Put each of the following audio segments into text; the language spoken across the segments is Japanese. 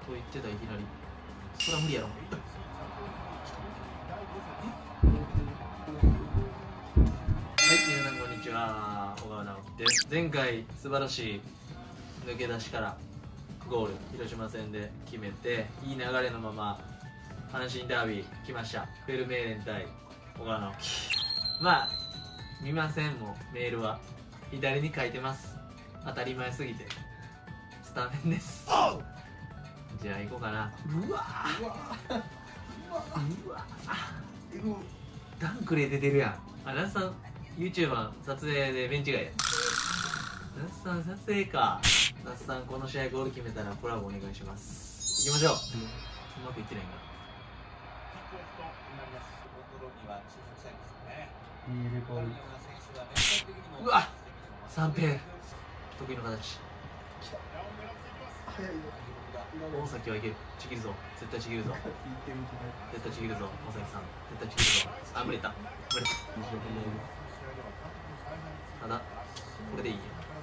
と言ってたいきなり。それは無理やろ。はい、皆さんこんにちは。小川直樹です。前回素晴らしい抜け出しからゴール、広島戦で決めて、いい流れのまま阪神ダービー来ました。フェルメーレン対小川直樹。まあ見ません、もうメールは左に書いてます。当たり前すぎてスタメンです。じゃあ行こうかな。うわー、うわダンクレ出てるやん。あ、ラスさん YouTuber 撮影でベンチ外や。ラスさん撮影か。ラスさんこの試合ゴール決めたらコラボお願いします。行きましょう。うまくいってないんか。うわっ、三平得意の形。大崎はいける。ちぎるぞ、絶対ちぎるぞ、絶対ちぎるぞ。大崎さん絶対ちぎるぞ。あ、無理だ、無理だ。ただこれでいいや。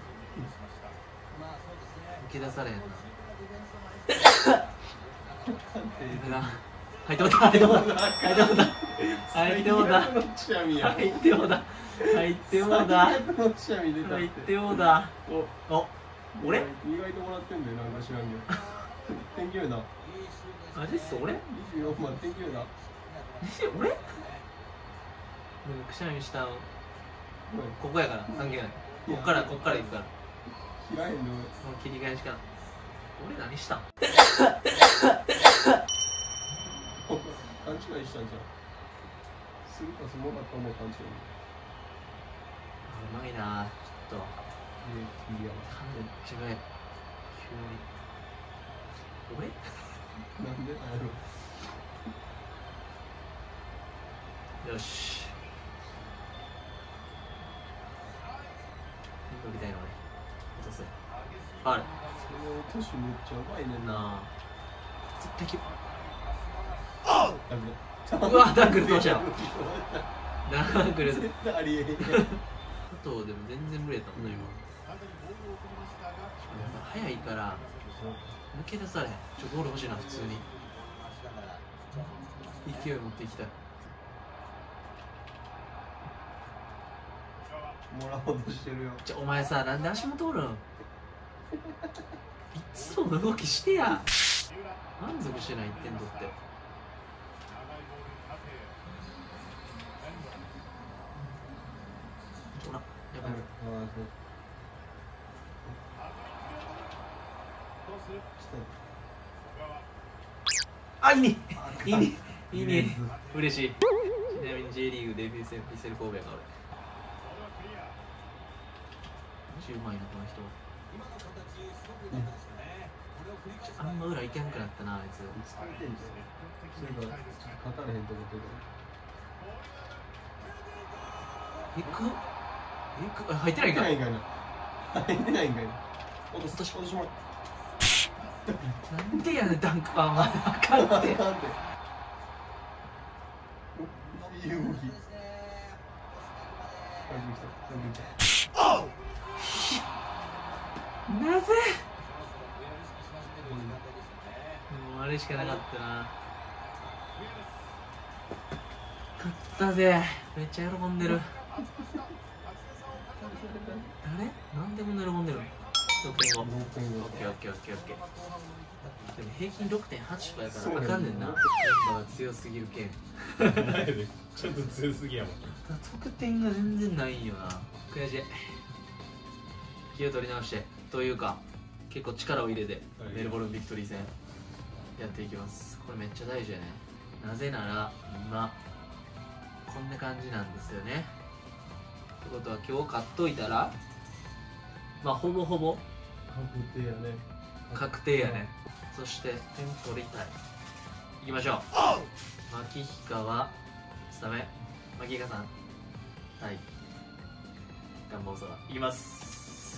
抜け出されへんな。入ってもうた、入ってもうた、入ってもうた、入ってもうた、入ってもうた、入ってもうた、入ってもうた。お、俺？ 意外ともらってんだよ、なんか知らんけど。点決めた。 マジっす、俺 24番点決めた。 俺？くしゃみしたのここやから関係ない。こっから行くから。 開へんの。 もう切り返しかな。俺何したん？ 勘違いしたんじゃん。するかすもなかも勘違い。 うまいな、ちょっと。 いいや。 めっちゃうまい。急に。俺？ なんでだろう。よし。乗りたいの俺。落とせ。ファウル。 それ年めっちゃうまいねんな。 なあ。絶対切る。 ダメ。 うわ、ダンクル通したよ。ダンクル。 絶対ありえへん。 あとでも全然無理やったもんね、今。早いから抜け出されへん。ゴール欲しいな、普通に。勢い持っていきたい。 もらおうとしてるよ。 お前さ、なんで足元おるん？いつもの動きしてや。満足してない、1点取って。ほら、やばい。あ、いいね、いいね、いいね、嬉しい。ちなみに J リーグデビュー戦ピセル神戸が俺。マジうまいなこの人。あんま裏いけんくなったな、あいつ。 疲れてんじゃん。それが勝たれへんと思ってる。 あ、入ってないんか。 入ってないんかいな。落としまう。 なんでやねん、ダンクパンは。あかんって。 いい動き。 なぜ？もうあれしかなかったな。勝ったぜ。めっちゃ喜んでる。誰？なんでこんな喜んでるの？6.5。オッケーオッケーオッケーオッケー。でも平均 6.8 とかやからあかんねんな。メンバーが強すぎるけん。 ちょっと強すぎやもん。 得点が全然ないんよな。悔しい。気を取り直してというか結構力を入れてメルボルンビクトリー戦やっていきます。これめっちゃ大事やね。なぜなら今こんな感じなんですよね。ってことは今日勝っといたらまあほぼほぼ確定やね。 確定やね。そして点取りたい。いきましょう。牧彦はスタメン。牧彦さん対ガンバ大阪いきます。い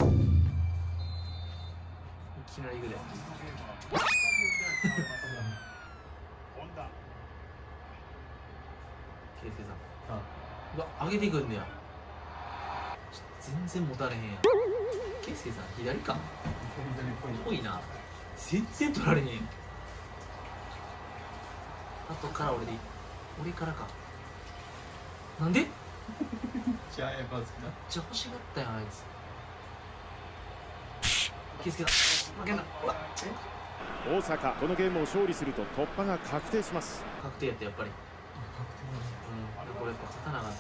きなりいくで。圭介さん、うわ、上げていくんねや。全然持たれへんやん。圭介さん左か。ぽいな。全然取られへん。 後から俺でいい。俺からか。なんで？ じゃあやっぱ好きだ。 めっちゃ欲しがったよあいつ。気付けた。負けんな。うわっ。 大阪、このゲームを勝利すると突破が確定します。 確定やってやっぱり。これやっぱ勝たなあかんて。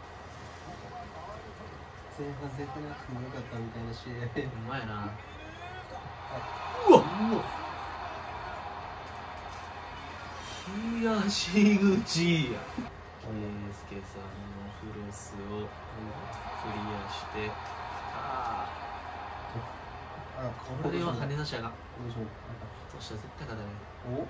前半絶対なくてもよかったみたいな試合。 うまいな。 うわ。 東口や。圭介さんのクロスをクリアして、これは跳ね出しやが。どうしたら絶対勝たない。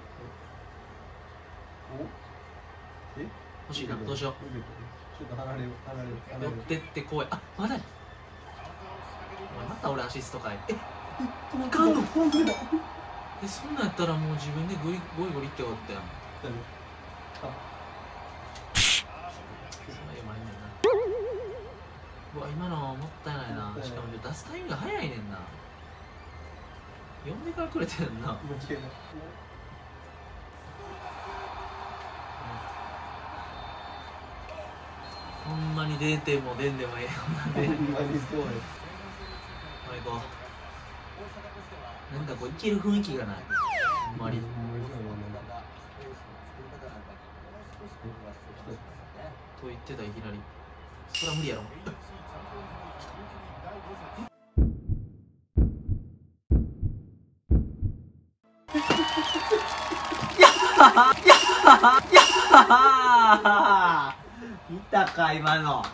欲しいな。どうしよう。 ちょっと離れよう。 寄ってってこい。あ、まだや。お前また俺アシストかい。いかんの？そんなんやったらもう自分でゴリゴリっておったやん。うわ、今のもったいないな。しかも出すタイミングが早いねんな。呼んでからくれてんな。ほんまに0点も出んでもええような。ほんまにそうや。行こう。なんかこういける雰囲気がない。ほんまに。と言ってたいきなり。それは無理やろ。見たか今の。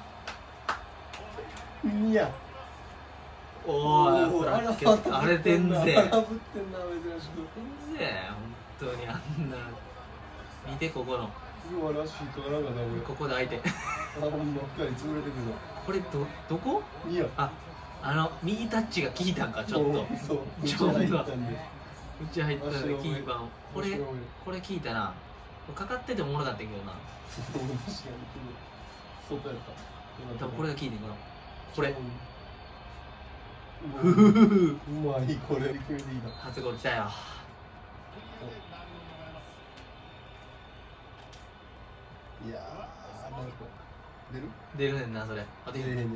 いや。 おい、ほらあれてんぜ。 荒ぶってんな珍しく。 本当にあんな。見てここの。ここで相手。 ほんま2人潰れてくるの。 これどこ？ いや。 右タッチが効いたんかちょっと。 そう。 ちょっと。うち入ったんでキーパーこれ効いたな。かかっててもおもろかったけどな。 外やった。 多分これが効いてんかな。これ。 うまいこれ。 初ゴール来たよ。 いやーなんか出るねんなそれ。あ出るねん。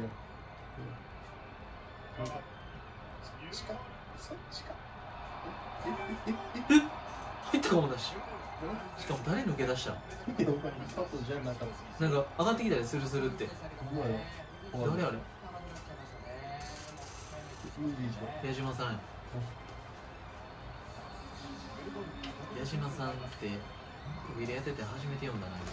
入ったかもだし。しかも誰抜け出した？なんか上がってきたりするって。誰あれ？矢島さんや。矢島さんって首でやってて初めて読んだな。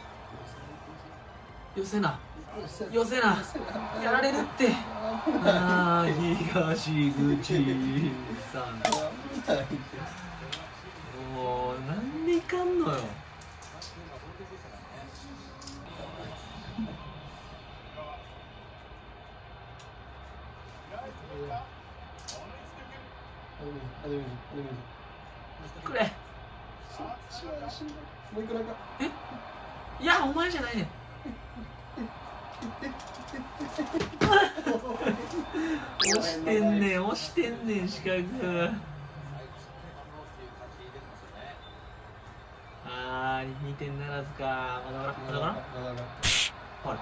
寄せなやられるって。ああ東口さん。もうなんでいかんのよ。くれ。いやお前じゃないねん。押してんねん四角。2点ならずか。まだほら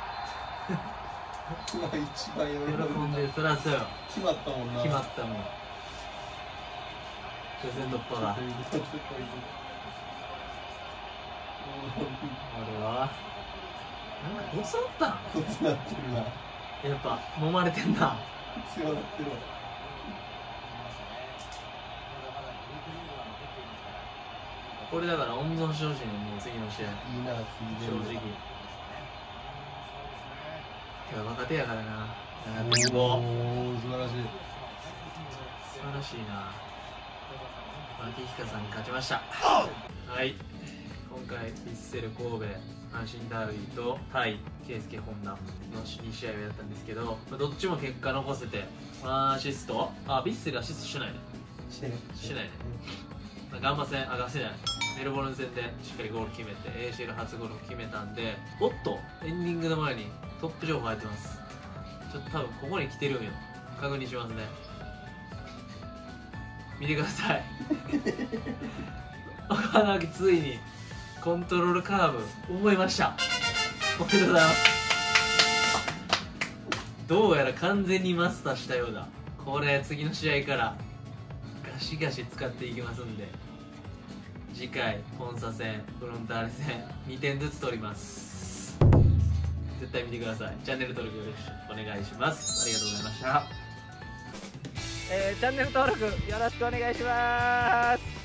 一番喜んでる。そらそうよ。 決まったもんな。 決まったもん。予選突破だ。俺はなんかボツだったん？ ボツなってるな。 やっぱ揉まれてんな。 強なってるわ。 これだから温存してほしいね。もう次の試合。 いいな正直。若手やからな。7.5。 素晴らしい。 素晴らしいな。牧彦さんに勝ちました。はい。今回ヴィッセル神戸阪神ダービーと対圭介本田の2試合をやったんですけど、どっちも結果残せて、アシスト、ヴィッセルアシストしてないね。してないね。ガンバ戦、ガセじゃない、メルボルン戦でしっかりゴール決めて ACL 初ゴール決めたんで、おっとエンディングの前にトップ情報入ってます。ちょっと多分ここに来てるんよ。確認しますね。見てください。岡田ついにコントロールカーブ覚えました。おめでとうございます。どうやら完全にマスターしたようだ。これ次の試合からガシガシ使っていきますんで、次回本佐戦フロンターレ戦2点ずつ取ります。絶対見てください。チャンネル登録よろしくお願いします。ありがとうございました。 チャンネル登録よろしくお願いします。